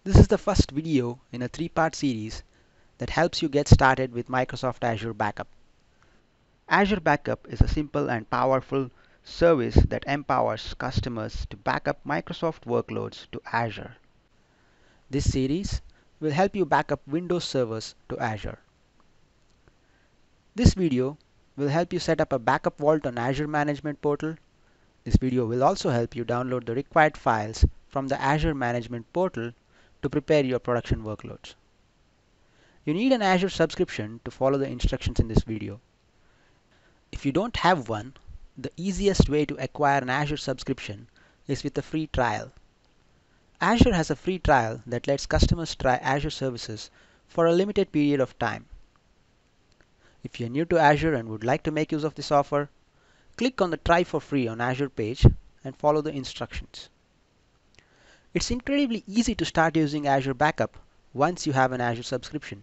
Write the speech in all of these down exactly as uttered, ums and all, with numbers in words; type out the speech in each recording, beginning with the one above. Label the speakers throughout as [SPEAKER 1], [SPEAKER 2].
[SPEAKER 1] This is the first video in a three-part series that helps you get started with Microsoft Azure Backup. Azure Backup is a simple and powerful service that empowers customers to back up Microsoft workloads to Azure. This series will help you back up Windows servers to Azure. This video will help you set up a backup vault on Azure Management Portal. This video will also help you download the required files from the Azure Management Portal to prepare your production workloads. You need an Azure subscription to follow the instructions in this video. If you don't have one, the easiest way to acquire an Azure subscription is with a free trial. Azure has a free trial that lets customers try Azure services for a limited period of time. If you're new to Azure and would like to make use of this offer, click on the Try for Free on Azure page and follow the instructions. It's incredibly easy to start using Azure Backup once you have an Azure subscription.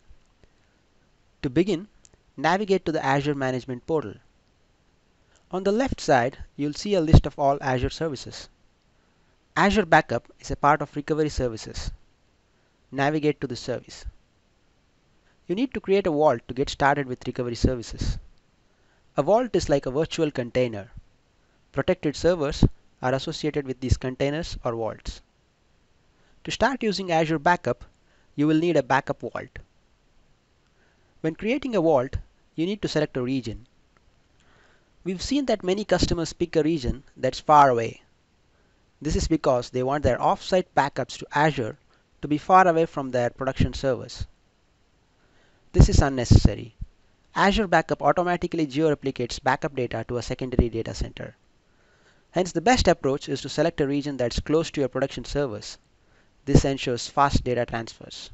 [SPEAKER 1] To begin, navigate to the Azure Management Portal. On the left side, you'll see a list of all Azure services. Azure Backup is a part of Recovery Services. Navigate to the service. You need to create a vault to get started with Recovery Services. A vault is like a virtual container. Protected servers are associated with these containers or vaults. To start using Azure Backup, you will need a backup vault. When creating a vault, you need to select a region. We've seen that many customers pick a region that's far away. This is because they want their off-site backups to Azure to be far away from their production servers. This is unnecessary. Azure Backup automatically geo-replicates backup data to a secondary data center. Hence, the best approach is to select a region that's close to your production servers. This ensures fast data transfers.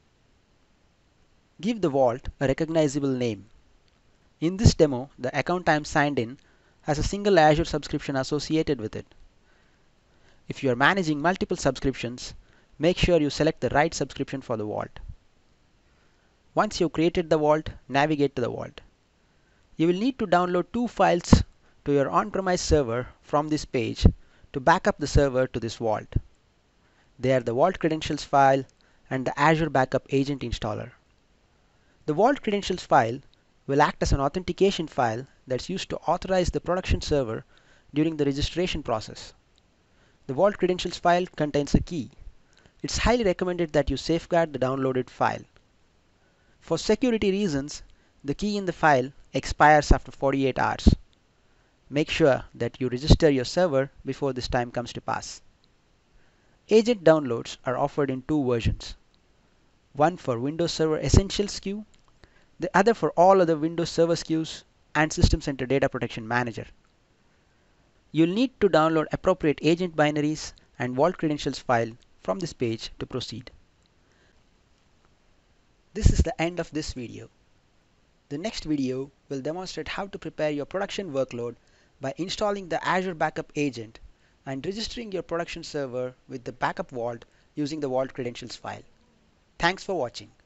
[SPEAKER 1] Give the vault a recognizable name. In this demo, the account I am signed in has a single Azure subscription associated with it. If you are managing multiple subscriptions, make sure you select the right subscription for the vault. Once you've created the vault, navigate to the vault. You will need to download two files to your on-premise server from this page to back up the server to this vault. They are the Vault Credentials file and the Azure Backup Agent installer. The Vault Credentials file will act as an authentication file that's used to authorize the production server during the registration process. The Vault Credentials file contains a key. It's highly recommended that you safeguard the downloaded file. For security reasons, the key in the file expires after forty-eight hours. Make sure that you register your server before this time comes to pass. Agent downloads are offered in two versions. One for Windows Server Essentials S K U, the other for all other Windows Server S K Us and System Center Data Protection Manager. You'll need to download appropriate agent binaries and Vault Credentials file from this page to proceed. This is the end of this video. The next video will demonstrate how to prepare your production workload by installing the Azure Backup Agent and registering your production server with the backup vault using the Vault Credentials file. Thanks for watching.